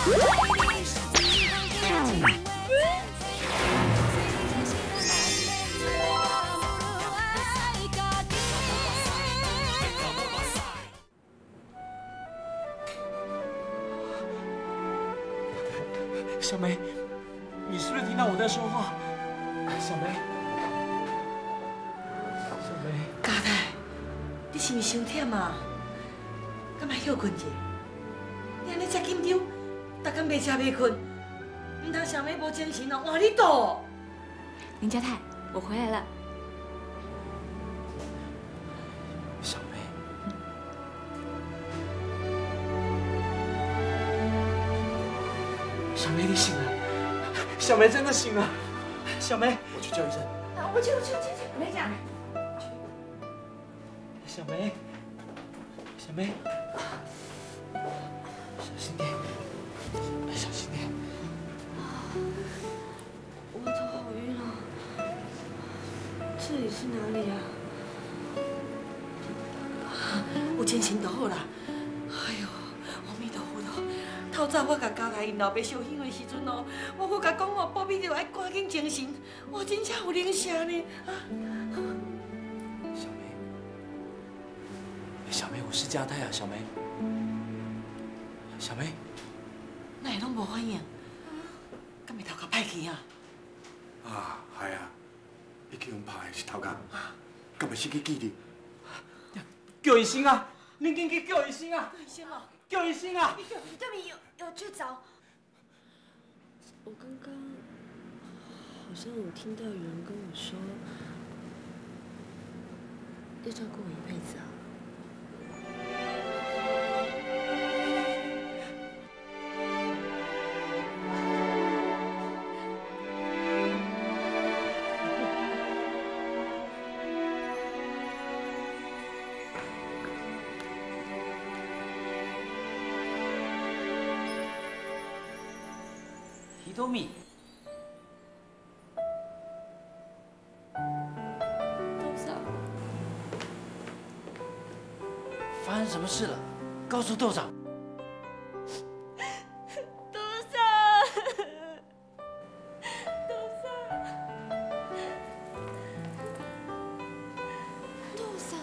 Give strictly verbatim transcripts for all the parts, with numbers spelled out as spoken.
小梅，你是不是听到我在说话？小梅，小梅， 家太，你是不是伤忝啊？敢莫休困者？你安尼遮紧张，逐工袂食袂困，唔通小梅无精神哦，换你倒。 林家太，我回来了。 小梅，小梅，你醒了！小梅真的醒了！小梅，我去叫医生。 啊，我去，我去，我去，没讲。 小梅，小梅，小心点，小心点。 我头好晕啊！这里是哪里啊？ 有精神就好啦。哎呦，阿弥陀佛咯！透早我甲交代因老爸烧香的时阵哦，我搁甲讲哦，保庇着爱赶紧精神，我真正有灵性呢。啊！ 小梅，小梅，我是家太啊，小梅，小梅， 哪会拢无反应？敢会头壳歹去啊？ 啊，系啊，你叫人拍的是头壳，敢会失去记忆？ 叫医生啊！你紧去叫医生啊！ 医生哦， 叫医生啊！ 你对面有有去找。我刚刚好像有听到有人跟我说，要照顾我一辈子啊。 多米， 豆嫂， 发生什么事了？告诉豆长。 豆嫂，豆嫂，豆嫂，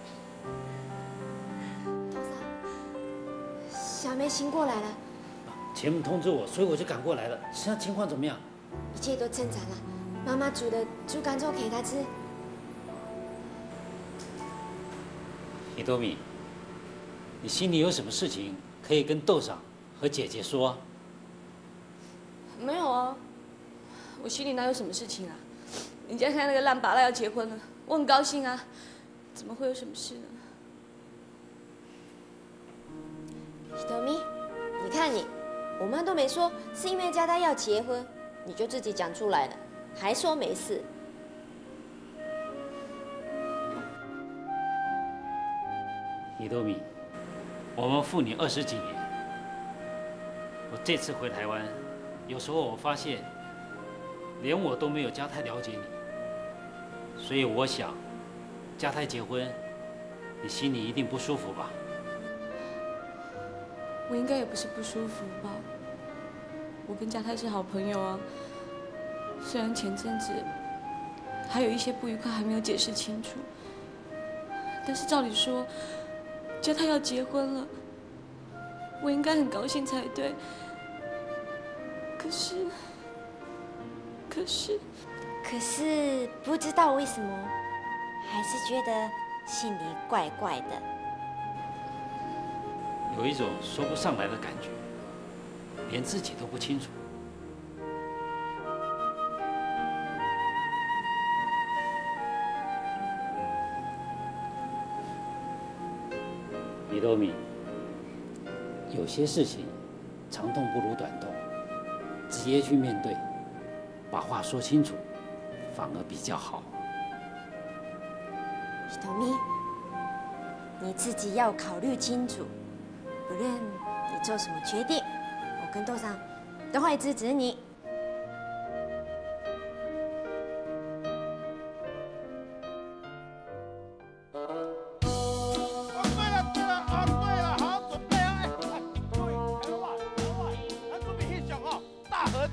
豆嫂，小梅醒过来了。 前母通知我，所以我就赶过来了。现在情况怎么样？ 一切都正常了。妈妈煮的猪肝粥给她吃。 伊多米，你心里有什么事情可以跟豆嫂和姐姐说？ 没有啊，我心里哪有什么事情啊？人家看那个烂拔蜡要结婚了，我很高兴啊，怎么会有什么事呢？伊多米，你看你。我妈都没说是因为家她要结婚，你就自己讲出来了，还说没事。 伊多米，我们父女二十几年，我这次回台湾，有时候我发现，连我都没有家太了解你，所以我想，家太结婚，你心里一定不舒服吧？ 我应该也不是不舒服吧？我跟家泰是好朋友啊，虽然前阵子还有一些不愉快还没有解释清楚，但是照理说，家泰要结婚了，我应该很高兴才对。可是，可是， 可是不知道为什么，还是觉得心里怪怪的。 有一种说不上来的感觉，连自己都不清楚。米多米，有些事情长痛不如短痛，直接去面对，把话说清楚，反而比较好。 伊多米，你自己要考虑清楚。不论你做什么决定，我跟豆桑都会支持你。 哦，对了对了，啊对了，好准备啊！哎哎，各位台湾话台湾话，咱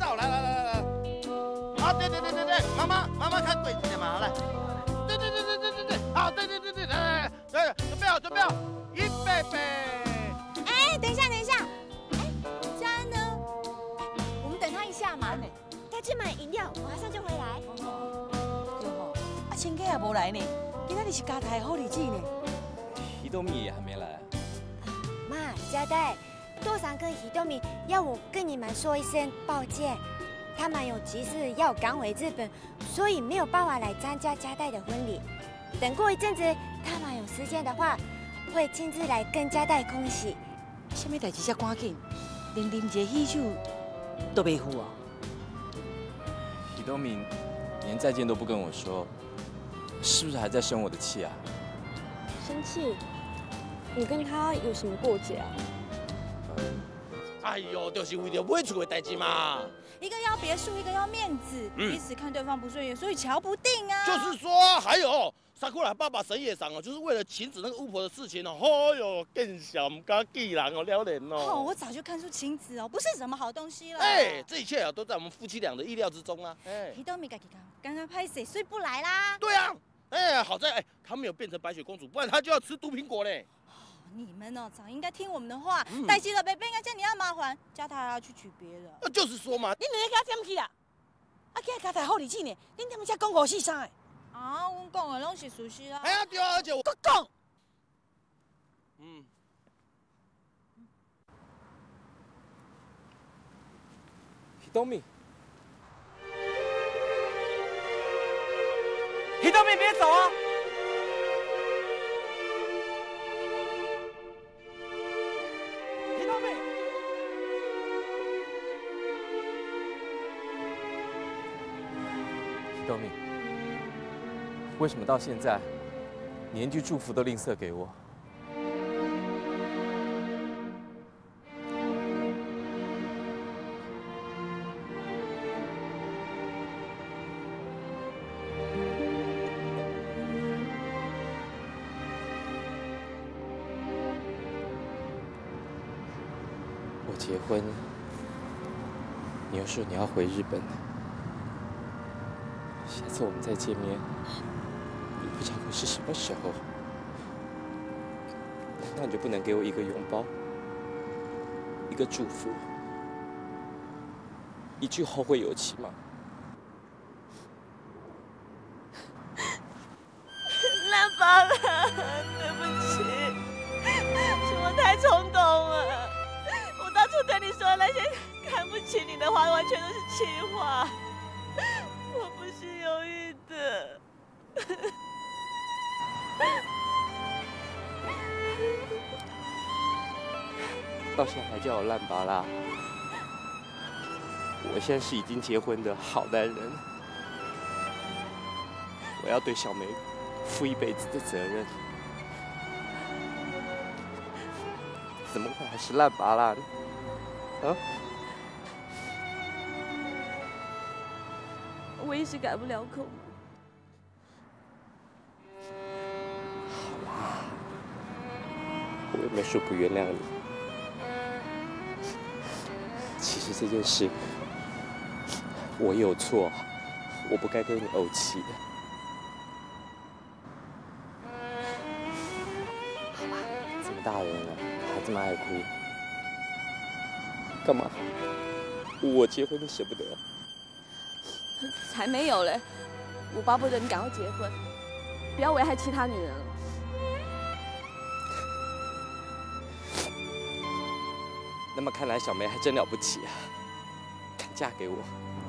照，来来来来来。好，对对对对对，妈妈妈妈看柜子的嘛，来。对对对对对对对，好，对对对对，来来来，对，准备好准备好，预备备。 哎，等一下等一下，哎，嘉恩呢？我们等他一下嘛。他去买饮料，马上就回来。 对吼，啊，亲家也无来呢，今仔日是家台好日子呢。 皮豆米也还没来。 妈，佳代，多桑跟喜多米要我跟你们说一声抱歉，他们有急事要赶回日本，所以没有办法来参加佳代的婚礼。等过一阵子，他们有时间的话，会亲自来跟佳代恭喜。 什么代志遮赶紧，连啉一个喜酒都袂赴啊？ 皮豆米连再见都不跟我说，是不是还在生我的气啊？ 生气？你跟他有什么过节啊？ 哎呦，就是为了买厝的代志嘛。 一个要别墅，一个要面子， 嗯彼此看对方不顺眼，所以瞧不定啊。 就是说，还有萨库拉爸爸神野赏哦，就是为了晴子那个巫婆的事情哦，哎呦，更小唔敢记人哦，了脸哦。 哦，我早就看出晴子哦，不是什么好东西了。 哎，这一切啊，都在我们夫妻俩的意料之中啊。哎， 皮豆米嘎吉嘎，刚刚拍谁，所以不来啦。 对啊，哎，好在哎，她没有变成白雪公主，不然她就要吃毒苹果嘞。 你们哦，早应该听我们的话， 嗯代志了贝贝，应该叫你要麻烦，叫他还要去娶别人。 啊，就是说嘛， 恁两个给他点去啦？啊，今日家台好日子呢，恁他们才讲五四三的。 啊，阮讲的拢是事实啊。 哎呀，对啊，而且我我讲， 嗯， 皮豆米， 皮豆米别走啊！皮豆米， 皮豆米，为什么到现在，你连句祝福都吝啬给我？我结婚，你又说你要回日本，下次我们再见面，也不知道会是什么时候。难道你就不能给我一个拥抱，一个祝福，一句后会有期吗？ 烂巴了，对不起，是我太冲动了。我当初对你说的那些看不起你的话，完全都是气话，我不是有意的。 到现在还叫我烂巴拉，我现在是已经结婚的好男人，我要对小梅负一辈子的责任，怎么会还是烂巴拉呢？啊？ 我一时改不了口。 我又没说不原谅你。其实这件事我有错，我不该跟你怄气的。这么大人了，还这么爱哭，干嘛？我结婚你舍不得？ 才没有嘞！我巴不得你赶快结婚，不要危害其他女人了。 那么看来小梅还真了不起啊，敢嫁给我。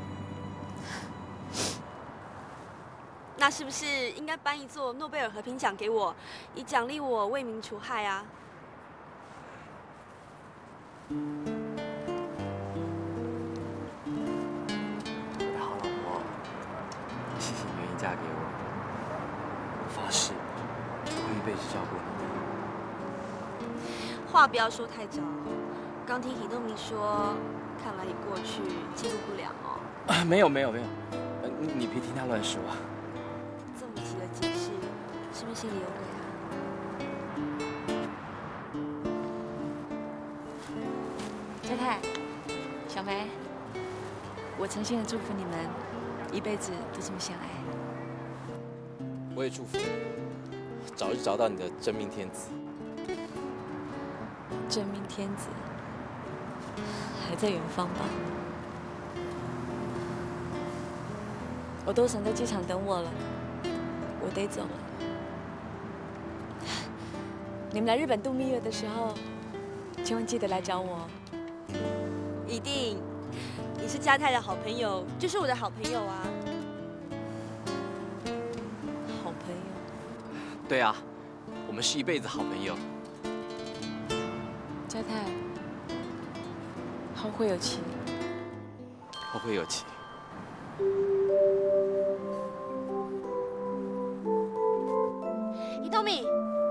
那是不是应该颁一座诺贝尔和平奖给我，以奖励我为民除害啊？ 我的好老婆，谢谢你愿意嫁给我，我发誓我会一辈子照顾你。 话不要说太早。刚听喜多米说，看来你过去记录不了哦。 啊，没有没有没有，呃，你你别听他乱说啊。 这么急的解释，是不是心里有鬼啊？ 太太，小梅， 我诚心的祝福你们一辈子都这么相爱。 我也祝福你，早日找到你的真命天子。 真命天子还在远方吧？我都想在机场等我了，我得走了。你们来日本度蜜月的时候，千万记得来找我。 一定，你是嘉泰的好朋友，就是我的好朋友啊。 好朋友？ 对啊，我们是一辈子好朋友。 嘉泰，后会有期。 后会有期。 伊豆米。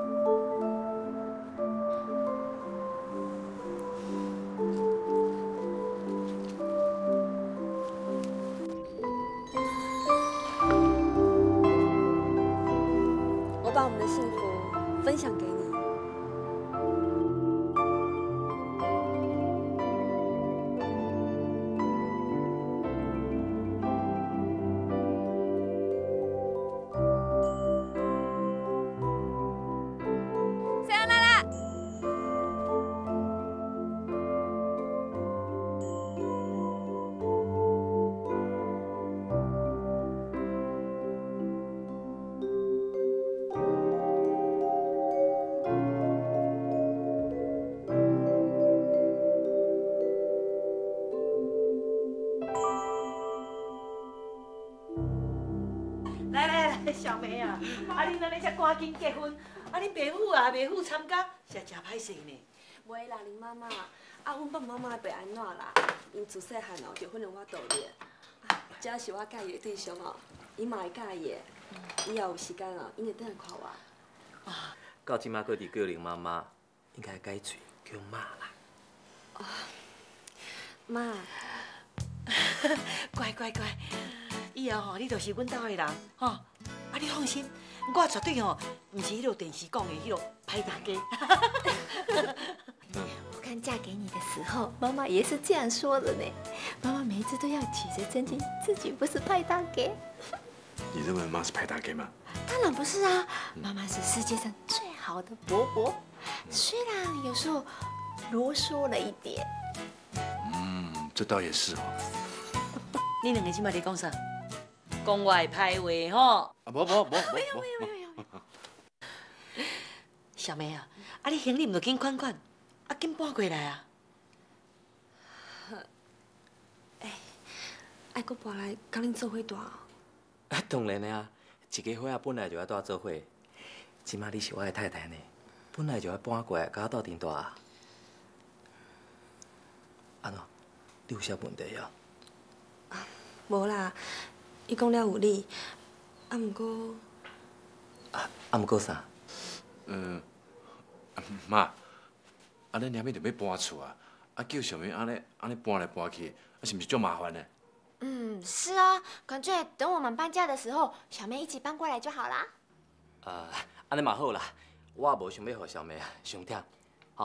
把我们的幸福分享给你。 さよなら。 来来来，小梅啊，啊你安尼才赶紧结婚，啊你爸母啊妹夫参加，是真歹势呢。 袂啦，林妈妈，啊，阮爸妈妈袂安怎啦？因自细汉哦，就训练我道理。这是我介意的对象哦，伊嘛会介意的。以后有时间哦，因会倒来看我。 啊，到即马搁伫叫林妈妈，应该改嘴叫妈啦。 哦，妈， 乖乖乖，以后吼你就是阮兜的人吼，啊你放心，我绝对吼唔是迄落电视讲的迄落歹大家。 我看嫁给你的时候，妈妈也是这样说的呢。妈妈每一次都要起着真经，自己不是派大给。 你认为妈是派大给吗？ 当然不是啊，妈妈是世界上最好的伯伯，虽然有时候啰嗦了一点。 嗯，这倒也是哦。 你两个今摆在讲啥？讲我的歹话吼？ 啊，无无无无。 没有没有没有没有。 小梅啊，啊你行李唔着紧款款，啊紧搬过来啊。 哎，爱搁搬来甲恁做伙住。 啊，当然啊，一家伙仔本来就要住做伙，即马你是我的太太呢，本来就要搬过来甲我斗阵住啊。安怎？你有啥问题啊？ 无啦，伊讲了有理，啊，毋过啊啊，毋过啥？ 嗯，妈，啊，恁娘妹就要搬厝啊，啊，叫小明安尼安尼搬来搬去，啊，是毋是足麻烦呢？ 嗯，是啊，干脆等我们搬家的时候，小妹一起搬过来就好啦。 啊，安尼嘛好啦，我也无想要互小妹伤忝，吼。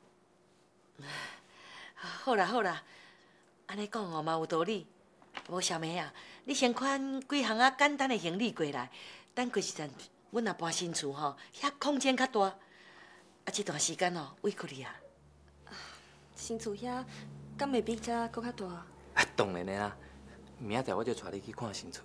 好啦好啦，安尼讲哦嘛有道理。无小梅啊，你先款几项啊简单的行李过来，等过一阵，阮若搬新厝吼，遐空间较大，啊，这段时间哦，委屈你啊。 新厝遐敢袂比遮搁较大？ 啊，当然的啦，明仔载我就带你去看新厝。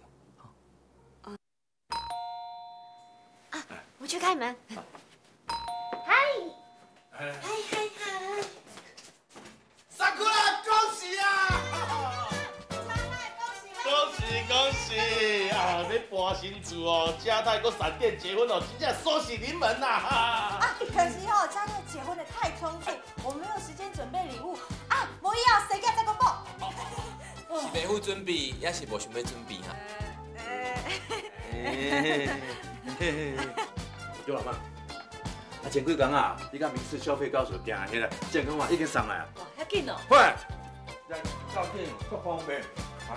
啊，我去开门。嗨，嗨嗨嗨！ 萨库拉，恭喜啊！恭喜恭喜啊！要搬新厝哦，嘉泰搁闪电结婚哦，真正双喜临门呐！ 啊，可惜哦，嘉泰结婚的太匆促，我们没有时间准备礼物啊。无以后谁家再公布？ 是袂好准备，也是无想要准备哈。 对老妈，啊前几天啊，你甲民事消费高手行迄个健康码已经上来啊。 哇，遐紧哦！ 快，来照片各方面。啊，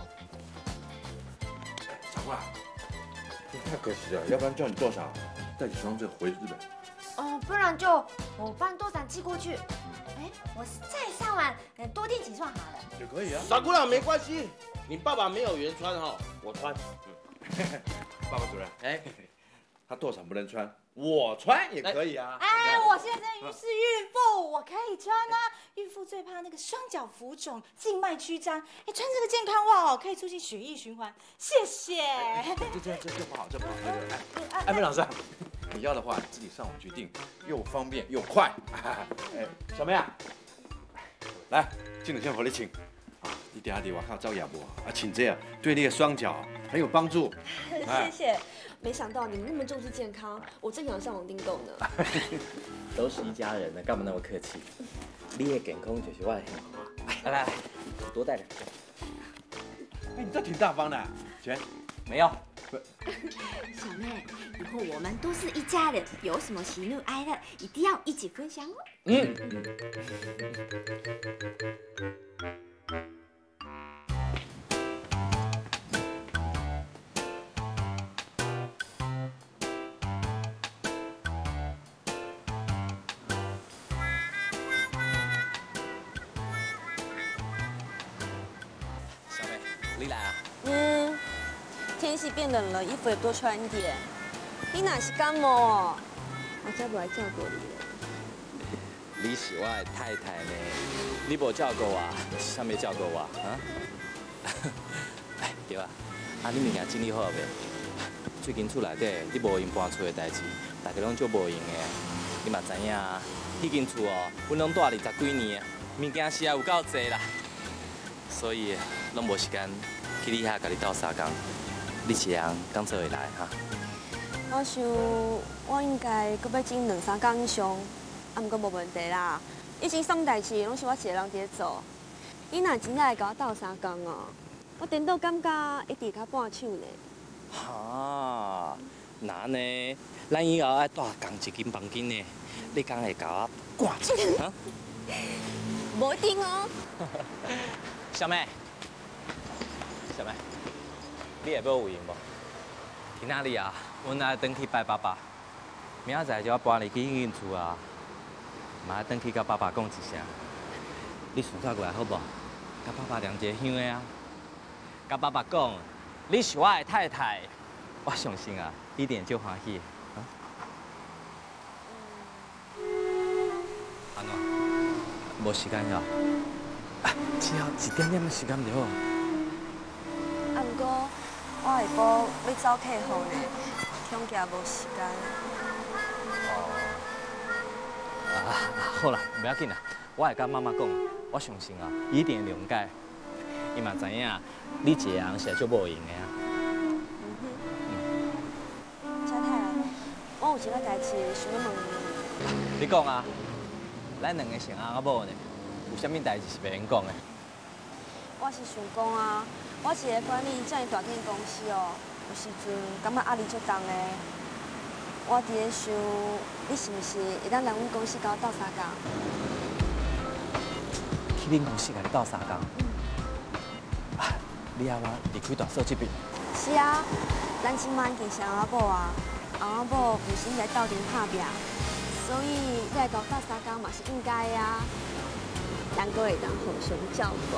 小花，这太可惜了，要不然叫你多少带几双这回日本。 哦，不然就我帮多长寄过去。哎，我再上网多订几双好了。 也可以啊。傻姑娘没关系，你爸爸没有缘穿哈，我穿。 爸爸主任， 哎， 他多少不能穿，我穿也可以啊。 哎，我现在是孕妇，我可以穿啊。孕妇最怕那个双脚浮肿、静脉曲张，哎，穿这个健康袜哦，可以促进血液循环。谢谢。 这这这这不好，这不好。那个，哎，艾芬老师，你要的话你自己上网去订，又方便又快。哎，小妹啊，来，进来先和你请。啊，你等下伫外口走夜无啊，请这样对你的双脚很有帮助。 谢谢。没想到你们那么重视健康，我正想上网订购呢。 都是一家人呢，干嘛那么客气？你的健康就是我的幸福。来来来，多带点。 哎，你这挺大方的，钱没有。 小妹，以后我们都是一家人，有什么喜怒哀乐，一定要一起分享哦。 嗯。小妹，你来啊？ 嗯，天气变冷了，衣服也多穿一点。你哪是感冒哦？我才不来照顾你嘞。 你是我的太太呢，你无照顾我，啥物照顾我啊？哎，对啊，啊你物件整理好未？最近厝内底你无闲搬厝的代志，大家拢足无闲的。你嘛知影啊？迄间厝哦，阮拢住二十几年啊，物件是也有够济啦，所以拢无时间去你遐甲你斗相共。你一人刚做会来哈？ 我想我应该搁要整两三工以上，啊，毋过无问题啦。以前什么代志拢是我一个人伫做。你若真正会甲我斗相共哦，我颠倒感觉一直较半手呢。 哈，那呢？咱以后爱住同一间房间呢，你敢会甲我赶出去啊？ 无一定哦。 小妹，小妹，你下晡有闲无？去哪里啊？阮爱转去拜爸爸，明仔载就要搬入去迄间厝啊，嘛爱转去甲爸爸讲一声。你顺早过来好无？甲爸爸量一个香的啊！甲爸爸讲，你是我的太太，我相信啊，一定就欢喜。啊？安怎？无时间了？啊，只要一点点的时间就好。 啊，毋过我下晡要走客户呢，恐惊无时间。 哦。啊，好啦，不要紧啦，我会甲妈妈讲，我相信啊，伊一定会谅解。伊嘛知影，你一个人是足无闲的啊。 嗯。小太，我有一个代志想要问你。 你讲啊，咱两个是阿某呢，有啥物代志是袂用讲的？ 我是想讲啊，我一个管理遮尔大间公司哦，有时阵感觉压力足重的。我伫咧想，你是毋是会当来阮公司甲我斗相共？ 去恁公司甲你斗相共？啊，你要我离开大嫂这边？ 是啊，咱即摆其实阿某啊，阿某唔是在斗阵拍拼，所以你来甲我斗相共嘛是应该啊。两个会当互相照顾。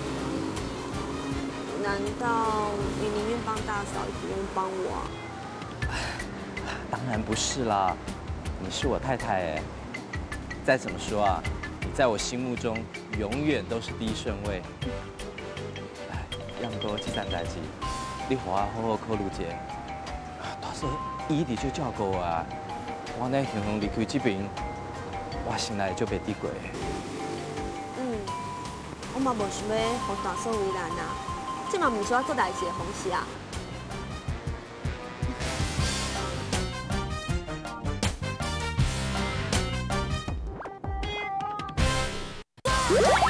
难道你宁愿帮大嫂，也不愿意帮我？ 当然不是啦，你是我太太哎。再怎么说啊，你在我心目中永远都是第一顺位。哎，要唔过这件代志，你互我好好考虑一下。大嫂伊一直就照顾我啊，我呢雄雄离开这边，我心内就袂抵过。 嗯，我嘛无想要互大嫂为难啊，这嘛唔是我做代志的方式啊。 Woo!